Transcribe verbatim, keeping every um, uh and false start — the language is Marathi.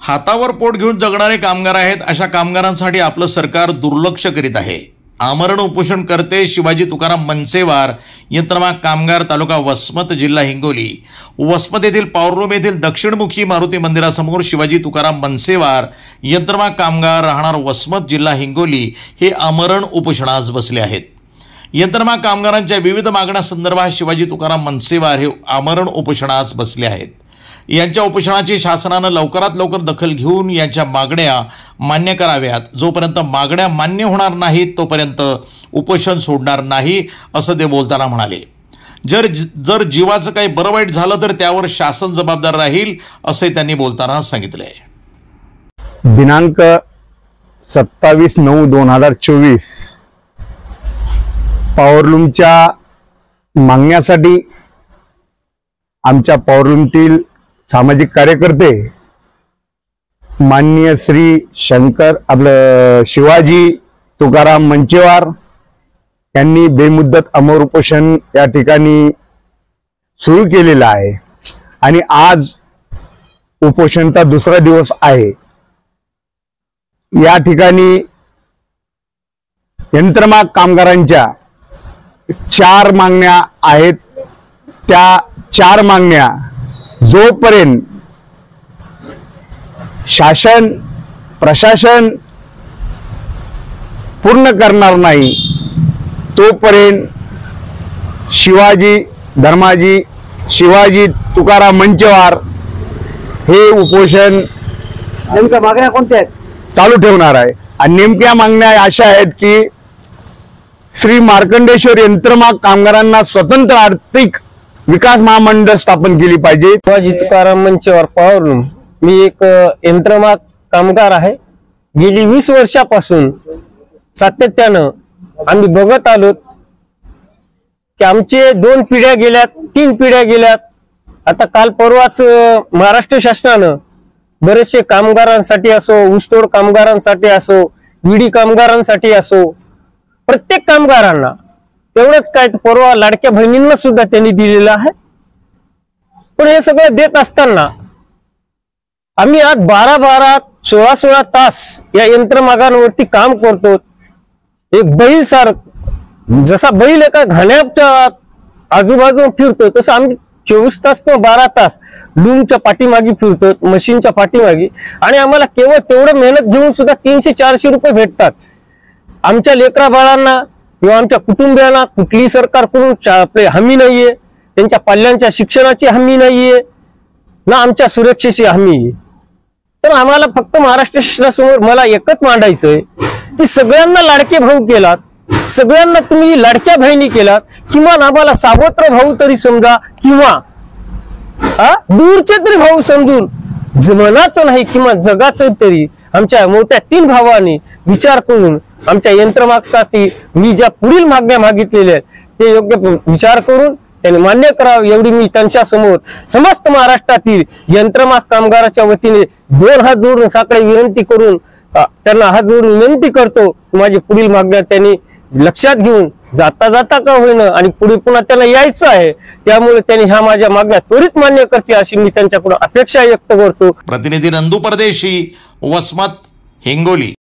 हातावर पोट घेऊन जगणारे कामगार आहेत, अशा कामगारांसाठी आपलं सरकार दुर्लक्ष करीत आहे। आमरण उपोषण करते शिवाजी तुकाराम मनसेवार यंत्रमाग कामगार तालुका वसमत जिल्हा हिंगोली। वसमत येथील पॉवररूम येथील दक्षिणमुखी मारुती मंदिरासमोर शिवाजी तुकाराम मनसेवार यंत्रमाग कामगार राहणार वसमत जिल्हा हिंगोली हे आमरण उपोषणास बसले आहेत। यंत्रमाग कामगारांच्या विविध मागण्यांसंदर्भात शिवाजी तुकाराम मनसेवार हे आमरण उपोषणास बसले आहेत। यांच्या उपोषणाची शासनाने लवकरात लवकर दखल घेऊन यांच्या मागण्या मान्य कराव्यात। जोपर्यंत मागण्या मान्य होणार नाहीत तोपर्यंत उपोषण सोडणार नाही, असं ते बोलताना म्हणाले। जर जर जीवाचं काही बरं वाईट झालं तर त्यावर शासन जबाबदार राहील, असे त्यांनी बोलताना सांगितले। दिनांक सत्तावीस नऊ दोन हजार चोवीस पॉवरलूमच्या मागण्यासाठी आमच्या पॉवरलूमतील सामाजिक कार्यकर्ते माननीय श्री शंकर आपलं शिवाजी तुकाराम मनसेवार यांनी बेमुदत अमर उपोषण या ठिकाणी सुरू केलेलं आहे आणि आज उपोषणाचा दुसरा दिवस आहे। या ठिकाणी यंत्रमाग कामगारांच्या चार मागण्या आहेत। त्या चार मागण्या जोपर्यंत शासन प्रशासन पूर्ण करणार नाही तोपर्यंत शिवाजी धर्माजी शिवाजी तुकाराम मनसेवार हे उपोषण नेमक्या मागण्या कोणत्या आहेत चालू ठेवणार आहे। आणि नेमक्या मागण्या अशा आहेत की श्री मार्कंडेश्वर यंत्रमाग कामगारांना स्वतंत्र आर्थिक विकास महामंडळ स्थापन केली पाहिजे। शिवाजी तुकाराम मनसेवार पॉवरलूम मी एक यंत्रमाग कामगार आहे। गेली वीस वर्षापासून सातत्यानं आम्ही बघत आलो की आमचे दोन पिढ्या गेल्यात, तीन पिढ्या गेल्यात। आता काल परवाच महाराष्ट्र शासनानं बरेचसे कामगारांसाठी असो, ऊसतोड कामगारांसाठी असो, विडी कामगारांसाठी असो, प्रत्येक कामगारांना तेवढंच काय परवा लाडक्या बहिणींना सुद्धा त्यांनी दिलेलं आहे। पण हे सगळं देत असताना आम्ही आज बारा बारा सोळा सोळा तास या यंत्रमागांवरती काम करतो। एक बैल सार जसा बैल एका घाण्याच्या आजूबाजूला फिरतो तसं आम्ही चोवीस तास किंवा बारा तास लूमच्या पाठीमागे फिरतो, मशीनच्या पाठीमागे, आणि आम्हाला केवळ तेवढं मेहनत घेऊन सुद्धा तीनशे चारशे रुपये भेटतात। आमच्या लेकरा बाळांना किंवा आमच्या कुटुंबियांना कुठली सरकारकडून आपले हमी नाहीये, त्यांच्या पाल्यांच्या शिक्षणाची हमी नाहीये, ना आमच्या सुरक्षेची हमी आहे। तर आम्हाला फक्त महाराष्ट्र शासनासमोर मला एकच मांडायचंय की सगळ्यांना लाडके भाऊ केलात, सगळ्यांना तुम्ही लाडक्या बहिणी केलात, किमान आम्हाला सावत्र भाऊ तरी समजा, किंवा दूरचे तरी भाऊ समजून, जमनाचं नाही किंवा जगाचं तरी आमच्या मोठ्या तीन भावांनी विचार करून आमच्या यंत्रमागसाठी मी ज्या पुढील मागण्या मागितलेल्या आहेत ते योग्य विचार करून त्यांनी मान्य करावं, एवढी मी त्यांच्या समोर समस्त महाराष्ट्रातील यंत्रमाग कामगाराच्या वतीने दोन हात जोडून साकडे विनंती करून त्यांना हात जोडून विनंती करतो। माझी पुढील मागण्या त्यांनी लक्षात घेऊन जाता जाता का होईना आणि पुढे पुन्हा त्यांना यायचं आहे, त्यामुळे त्यांनी ह्या माझ्या मागण्या त्वरित मान्य करतील अशी मी त्यांच्याकडून अपेक्षा व्यक्त करतो। प्रतिनिधी नंदू परदेशी, वसमत, हिंगोली।